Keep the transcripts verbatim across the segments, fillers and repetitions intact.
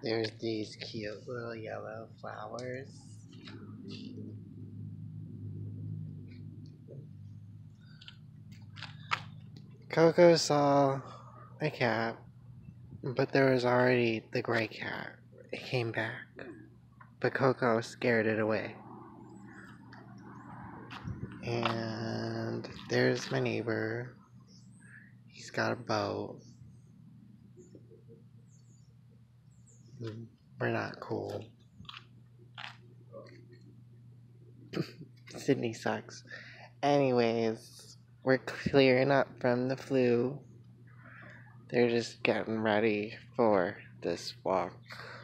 There's these cute little yellow flowers. Coco saw a cat, but there was already the gray cat. It came back, but Coco scared it away. And there's my neighbor. He's got a boat. We're not cool. Sydney sucks. Anyways, we're clearing up from the flu. They're just getting ready for this walk.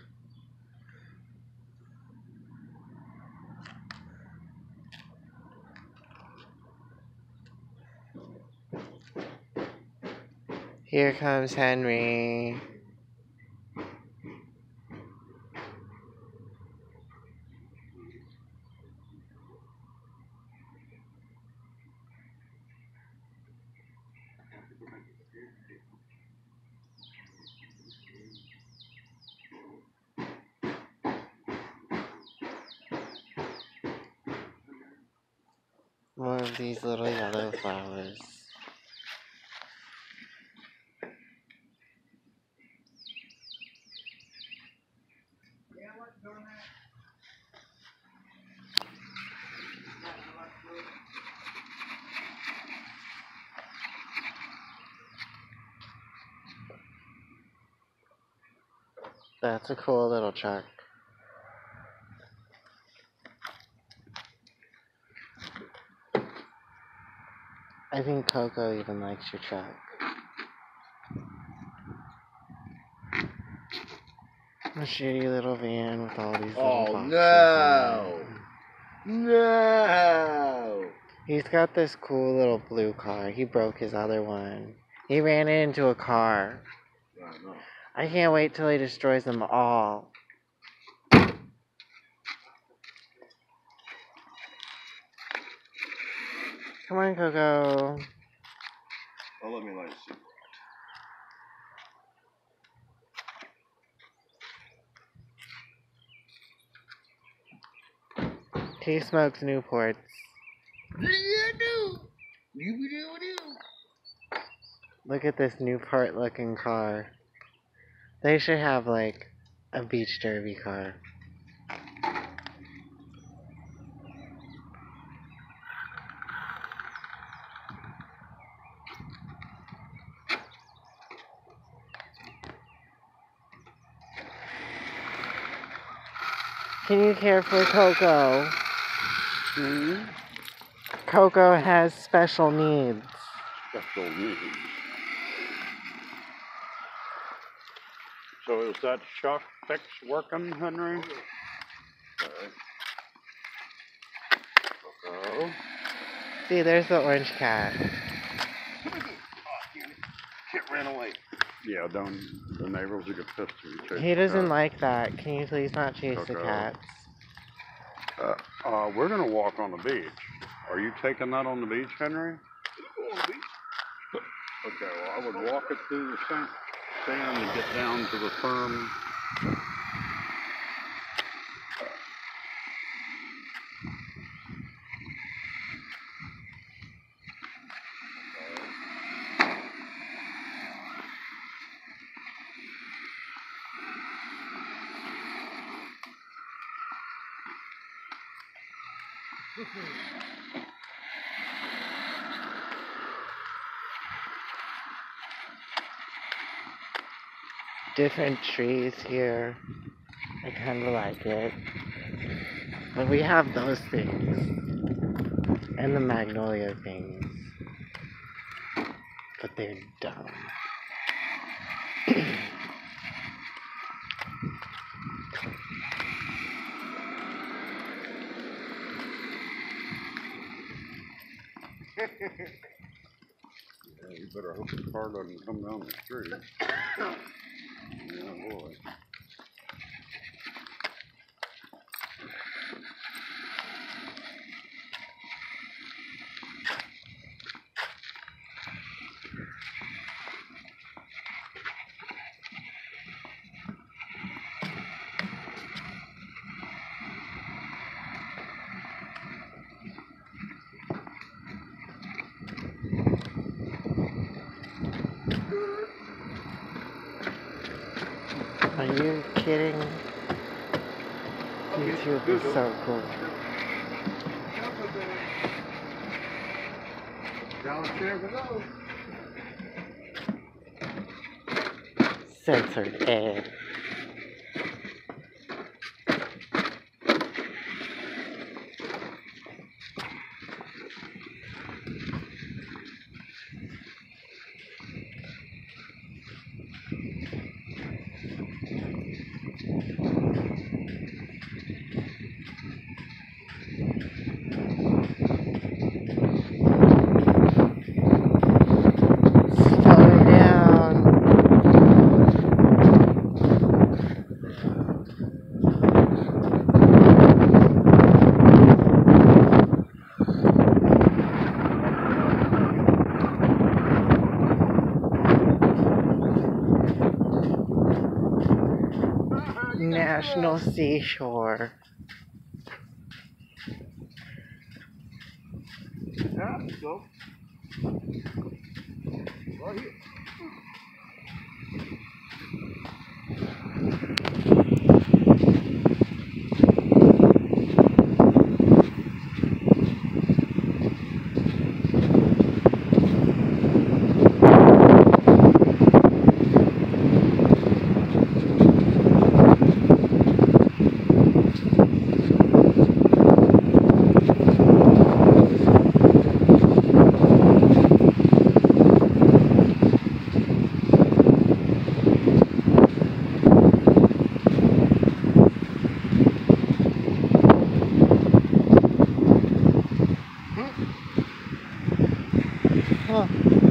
Here comes Henry. More of these little yellow flowers. That's a cool little truck. I think Coco even likes your truck. A shitty little van with all these little Oh, boxes no. in it. No! He's got this cool little blue car. He broke his other one. He ran into a car. I know. I can't wait till he destroys them all. Come on, Coco. Oh, let me light a cigarette. He smokes Newports. Look at this Newport looking car. They should have like a beach derby car. Can you care for Coco? Hmm? Coco has special needs. Special needs. So is that shock fix working, Henry? Okay. Oh. See, there's the orange cat. Kit ran away. Yeah, don't the neighbors will get pissed if you chase He doesn't the cat. like that. Can you please not chase the Coco. cats? Uh, uh, we're gonna walk on the beach. Are you taking that on the beach, Henry? On the beach. Okay, well, I would walk it through the sand, sand and get down to the firm. Different trees here. I kind of like it. But we have those things. And the magnolia things. But they're dumb. Yeah, you better hope the car doesn't come down the street. Yeah, boy. Are you kidding? YouTube is so cool. Censored Ed. Slow down. National Seashore. Yeah, go. Right here. Huh.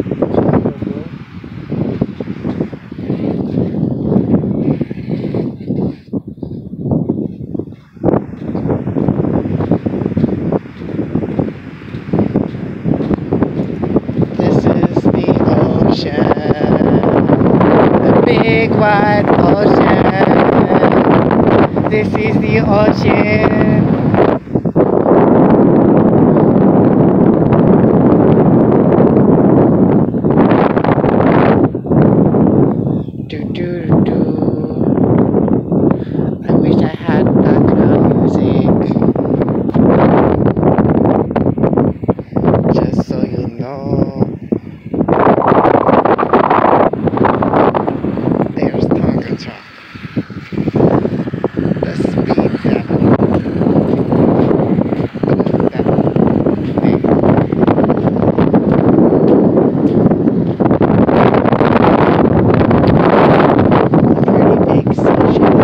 This is the ocean, the big wide ocean. This is the ocean. Do do do. I wish I had background music. Just so you know. There's Tonka Truck. The speed devil. That thing. Pretty big seashell.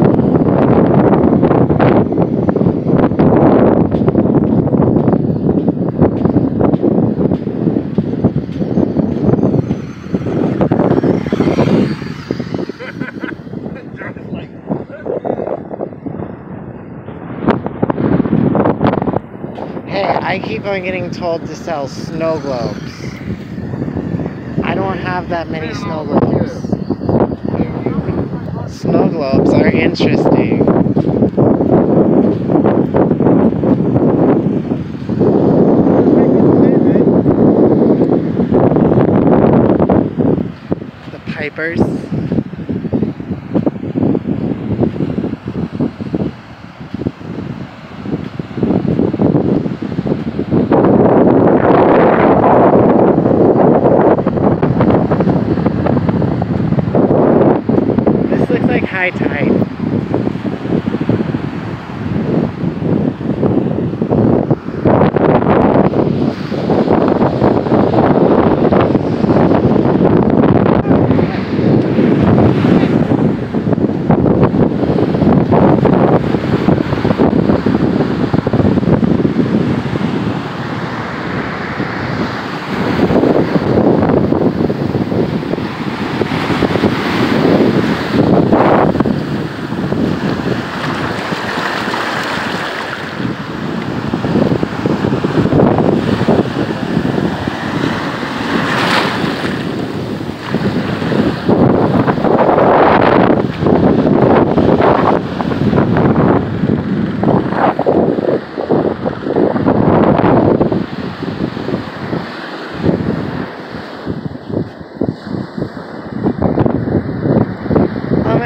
Hey, I keep on getting told to sell snow globes. I don't have that many snow globes. Snow globes are interesting. The Pipers. This looks like high tide.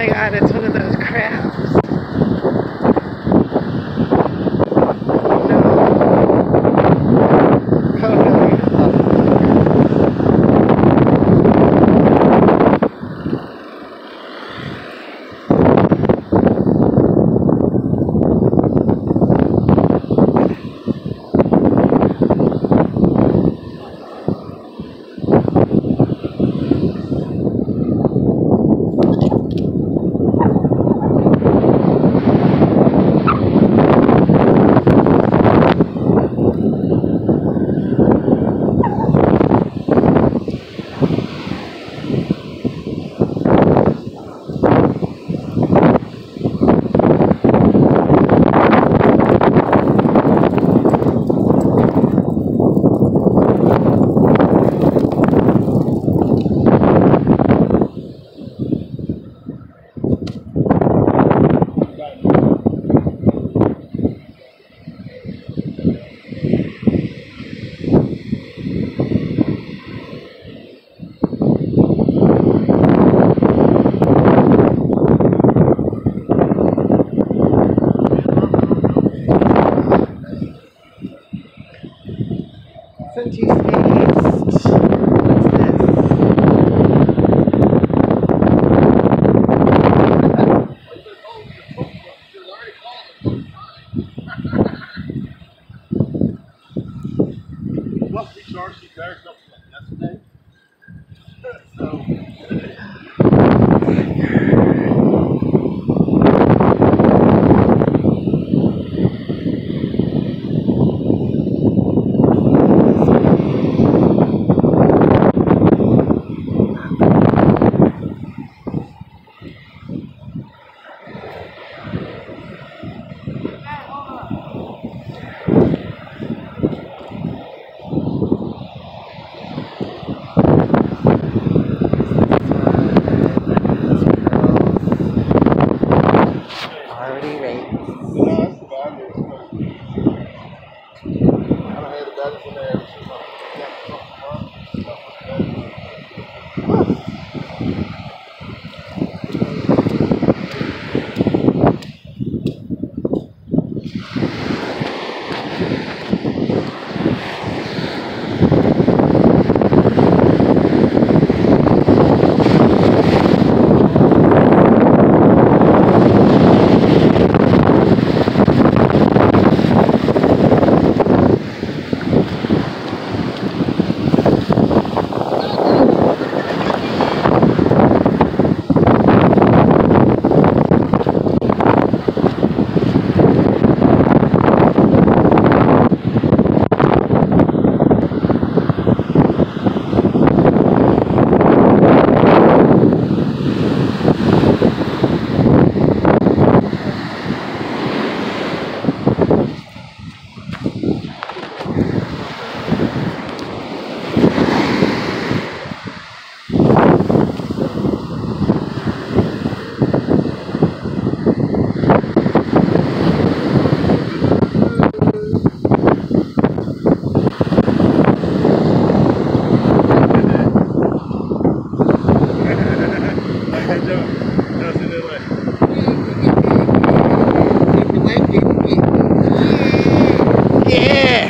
my god, it's one of those crabs. No. Oh no. Fenty Feast. What's this? Well, these R C cars up yesterday. So. Already raped. Yeah, that's the bad news. I don't have the batteries in there every single month. Yeah!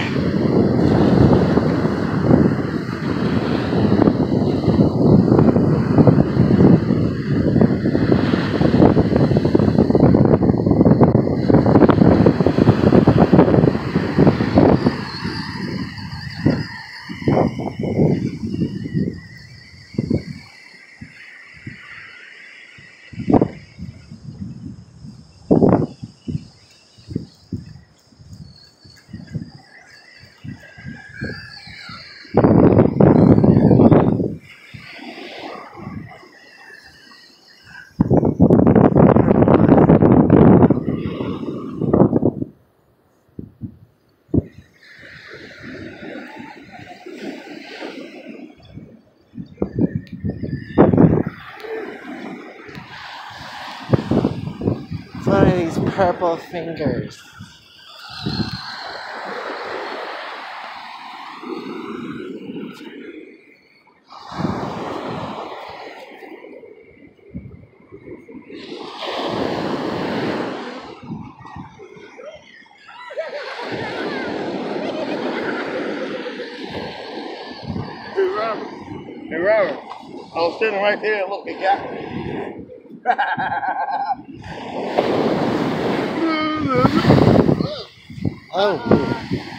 It's one of these purple fingers. sitting right there. Look, he got me. Oh.